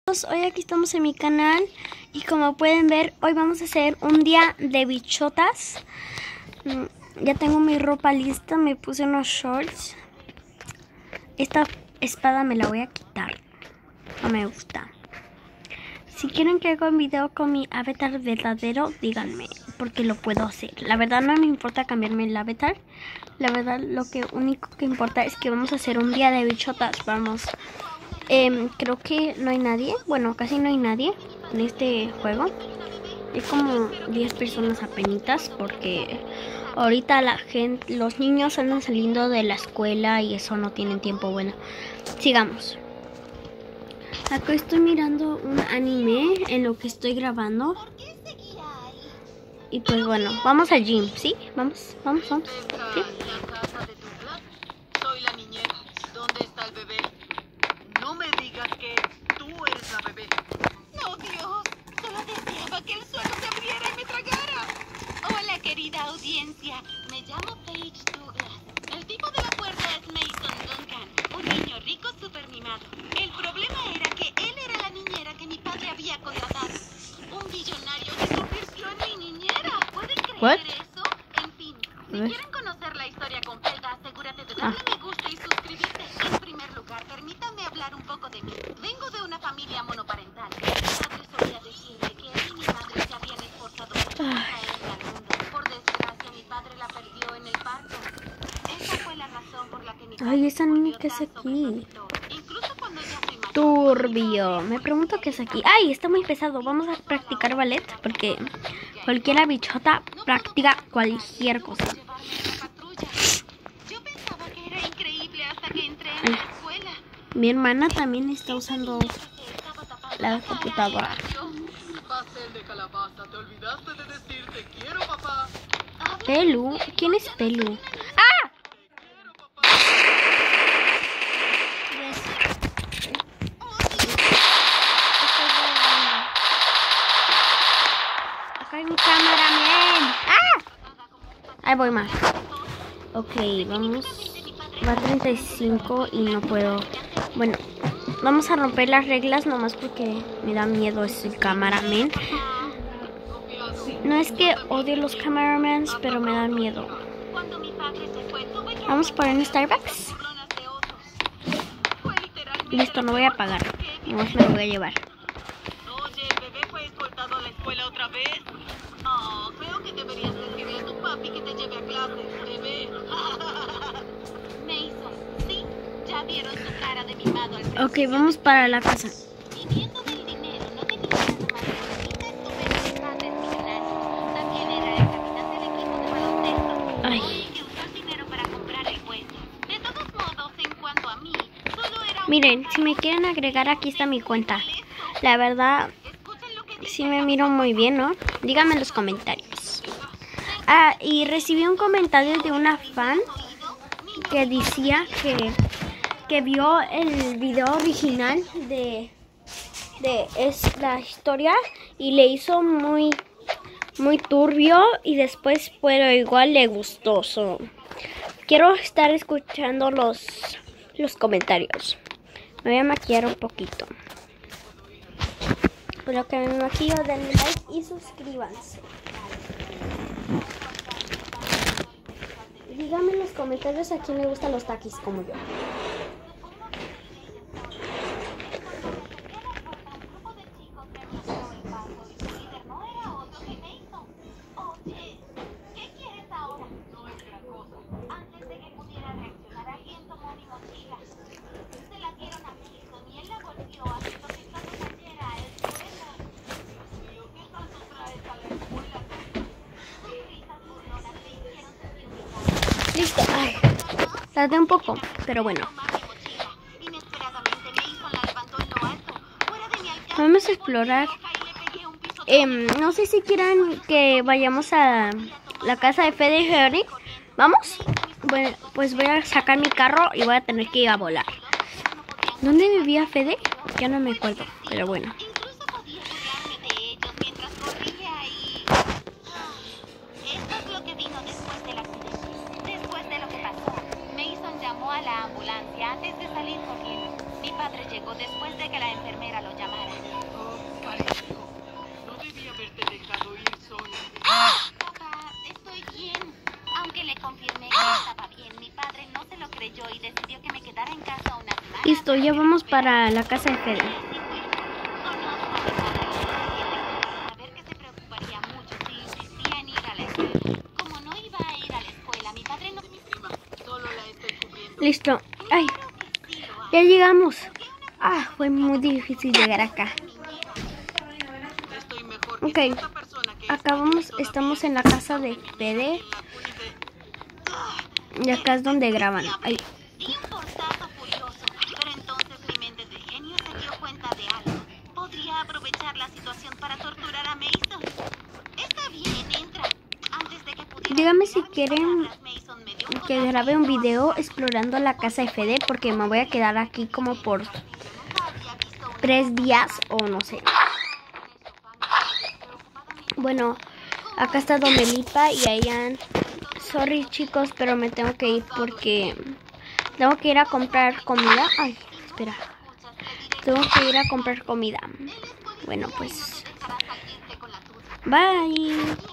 Hoy aquí estamos en mi canal y como pueden ver, hoy vamos a hacer un día de bichotas. Ya tengo mi ropa lista, me puse unos shorts. Esta espada me la voy a quitar, no me gusta. Si quieren que haga un video con mi avatar verdadero, díganme, porque lo puedo hacer. La verdad no me importa cambiarme el avatar. La verdad lo único que importa es que vamos a hacer un día de bichotas. Vamos. Creo que no hay nadie, bueno, casi no hay nadie en este juego. Hay como 10 personas apenitas porque ahorita los niños andan saliendo de la escuela y eso no tienen tiempo. Bueno, sigamos. Acá estoy mirando un anime en lo que estoy grabando. Y pues bueno, vamos al gym, ¿sí? Vamos. ¿Sí? Soy la niñera. ¿Dónde está el bebé? No me digas que tú eres la bebé. No, Dios. Solo deseaba que el suelo se abriera y me tragara. Hola, querida audiencia. Me llamo Paige Douglas. El tipo de la puerta es Mason Duncan, un niño rico súper mimado. El problema era que él era la niñera que mi padre había contratado. Un billonario se convirtió en mi niñera. ¿Pueden creer eso? En fin, si quieren conocer la historia completa, asegúrate de darle me gusta y suscribirte. En primer lugar, permítanme hablar un poco de mí. Vengo de una familia monoparental. Mi padre solía decirme que él y mi madre se habían esforzado por traerme al mundo. Por desgracia, mi padre la perdió en el parto. Esa fue la razón por la que mi padre... Ay, esa niña que es aquí. Incluso cuando ya soy mayor. Turbio. Me pregunto qué es aquí. Ay, está muy pesado. Vamos a practicar ballet porque cualquier bichota practica cualquier cosa. Yo pensaba que era increíble hasta que entré en la escuela. Mi hermana también está usando la computadora. Pastel de calabaza. ¿Te olvidaste de decir te quiero, papá? Pelu, ¿quién es Pelu? ¡Ah! Acá hay un cameraman. ¡Ah! Ahí voy más. Ok, vamos. Va a 35 y no puedo. Bueno, vamos a romper las reglas nomás porque me da miedo ese cameraman. No es que odie los cameramans, pero me dan miedo. Vamos por en Starbucks. Listo, no voy a pagar. Nomás me lo voy a llevar. Oye, ¿el bebé fue escoltado a la escuela otra vez? Oh, creo que deberías decirle a tu papi que te lleve a clases, bebé. Mason, sí, ya vieron su cara de mimado al principio. Ok, vamos para la casa. Viviendo del dinero, no tenía nada más bonita, estuve padres millonarios. También era el capitán del equipo de baloncesto. Ay. Que usó el dinero para comprar el puesto. De todos modos, en cuanto a mí, solo era un... Miren, si me quieren agregar, aquí está mi cuenta. La verdad, sí me miro muy bien, ¿no? Díganme en los comentarios. Ah, y recibí un comentario de una fan que decía que vio el video original de la historia y le hizo muy turbio y después, pero igual le gustó. Quiero estar escuchando los comentarios. Me voy a maquillar un poquito. Pero que me maquillo, denle like y suscríbanse. Díganme en los comentarios a quién le gustan los taquis como yo. Listo. Ay, tardé un poco, pero bueno. Vamos a explorar. No sé si quieran que vayamos a la casa de Fede y Harry. ¿Vamos? Bueno, pues voy a sacar mi carro y voy a tener que ir a volar. ¿Dónde vivía Fede? Ya no me acuerdo, pero bueno. Incluso podía burlarme de ellos mientras corría y... Esto es lo que vino después del accidente. Después de lo que pasó, Mason llamó a la ambulancia antes de salir corriendo. Mi padre llegó después de que la enfermera lo llamara. No debí haberte dejado ir sola. Papá, estoy bien. Aunque le confirmé que estaba bien, mi padre no se lo creyó y decidió que me quedara en casa una semana. Listo, ya vamos para la casa de Fede. A ver que se preocuparía mucho si insistía en ir a la escuela. Como no iba a ir a la escuela, mi padre no... Mi prima, solo la estoy cubriendo. Listo. Ay, ya llegamos. Ah, fue muy difícil llegar acá. Estoy mejor Ok, que esta persona que acabamos, estamos en la casa de Fede. Y acá es donde graban. Ay, Di un portazo furioso, pero entonces mi mente de genio se dio cuenta de algo. Podría aprovechar la situación para torturar a Mason. Está bien, entra. Antes de que pudiera dígame si terminar mis quieren palabras, Mason me dio un que codazo grabe un y video explorando la casa de Fede, porque me voy a quedar aquí como por nunca había visto una 3 días o no sé. Bueno, acá está Domelipa y Ayan. Sorry chicos, pero me tengo que ir porque tengo que ir a comprar comida. Ay, espera. Tengo que ir a comprar comida. Bueno, pues bye.